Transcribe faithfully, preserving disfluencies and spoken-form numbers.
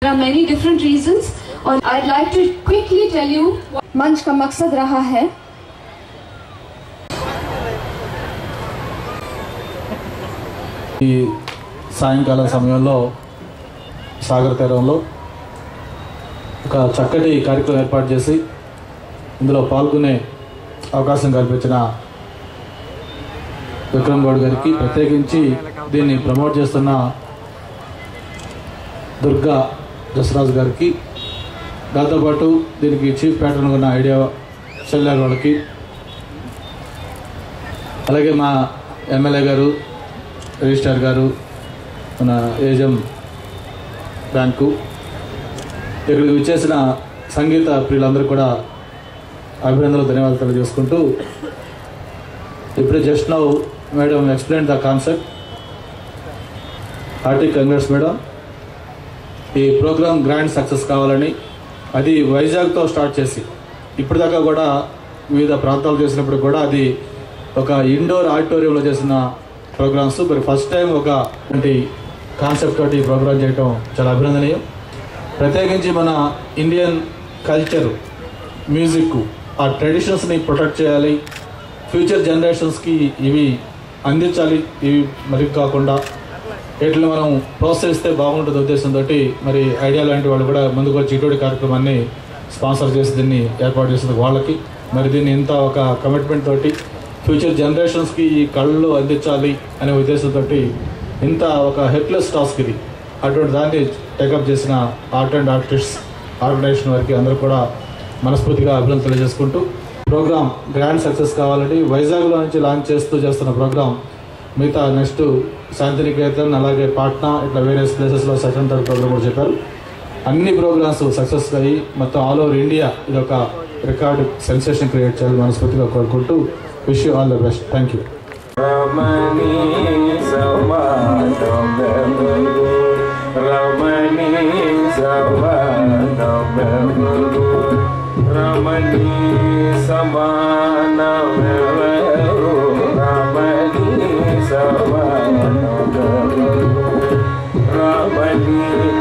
There are many different reasons और I'd like to quickly tell you मंच का मकसद रहा है। ఈ సాయంకాల సమయంలో సాగర్ తీరంలో ఒక చక్కటి కార్యక్రమం ఏర్పాటు చేసి ఇందులో పాల్గొనే అవకాశం కల్పించిన విక్రమ్ గౌడ్ గారికి, ప్రత్యేకించి దీన్ని ప్రమోట్ చేస్తున్న దుర్గా జస్రాజ్ గారికి, దాంతోపాటు దీనికి చీఫ్ ప్యాటర్న్ ఉన్న ఐడియా శల్య వాళ్ళకి, అలాగే మా ఎమ్మెల్యే గారు, రిజిస్ట్రార్ గారు, మన ఏజెం బ్యాంకు, ఇక్కడికి విచ్చేసిన సంగీత ప్రియులందరూ కూడా అభినందనలు, ధన్యవాదాలు తెలియజేసుకుంటూ, ఇప్పుడే just now madam explain the concept. Hearty congrats madam. ఈ ప్రోగ్రామ్ గ్రాండ్ సక్సెస్ కావాలని, అది వైజాగ్తో స్టార్ట్ చేసి ఇప్పటిదాకా కూడా వివిధ ప్రాంతాలు చేసినప్పుడు కూడా అది ఒక ఇండోర్ ఆడిటోరియంలో చేసిన ప్రోగ్రామ్స్, మరి ఫస్ట్ టైం ఒక కాన్సెప్ట్ తోటి ప్రోగ్రామ్ చేయడం చాలా అభినందనీయం. ప్రత్యేకించి మన ఇండియన్ కల్చర్, మ్యూజిక్, ఆ ట్రెడిషన్స్ని ప్రొటెక్ట్ చేయాలి, ఫ్యూచర్ జనరేషన్స్కి ఇవి అందించాలి. ఇవి మరి కాకుండా వీటిని మనం ప్రోత్సహిస్తే బాగుంటుంది ఉద్దేశంతో మరి ఐడియా లాంటి వాళ్ళు కూడా ముందుకు వచ్చి ఇటువంటి కార్యక్రమాన్ని స్పాన్సర్ చేసి దీన్ని ఏర్పాటు చేసిన వాళ్ళకి, మరి దీన్ని ఇంత ఒక కమిట్మెంట్ తోటి ఫ్యూచర్ జనరేషన్స్కి ఈ కళలు అందించాలి అనే ఉద్దేశంతో ఇంత ఒక హెల్ప్లెస్ టాస్క్ ఇది. అటువంటి దాన్ని టేకప్ చేసిన ఆర్ట్ అండ్ ఆర్టిస్ట్ ఆర్గనైజేషన్ వారికి అందరూ కూడా మనస్ఫూర్తిగా అభినందనలు తెలియజేసుకుంటూ, ప్రోగ్రామ్ గ్రాండ్ సక్సెస్ కావాలని వైజాగ్లో నుంచి లాంచ్ చేస్తూ చేస్తున్న ప్రోగ్రామ్ మిగతా నెక్స్ట్ శాంతినికేతన్, అలాగే పాట్నా, ఇట్లా వేరియస్ ప్లేసెస్లో సెకండ్ థర్డ్ ప్రోగ్రామ్ కూడా చెప్పారు. అన్ని ప్రోగ్రామ్స్ సక్సెస్ అయ్యి మొత్తం ఆల్ ఓవర్ ఇండియా ఇది ఒక రికార్డ్ సెన్సేషన్ క్రియేట్ చేయాలని మనస్ఫూర్తిగా కోరుకుంటూ wish you all the best. Thank you. రమణీ సమాన రమణీ సమాన రమణీ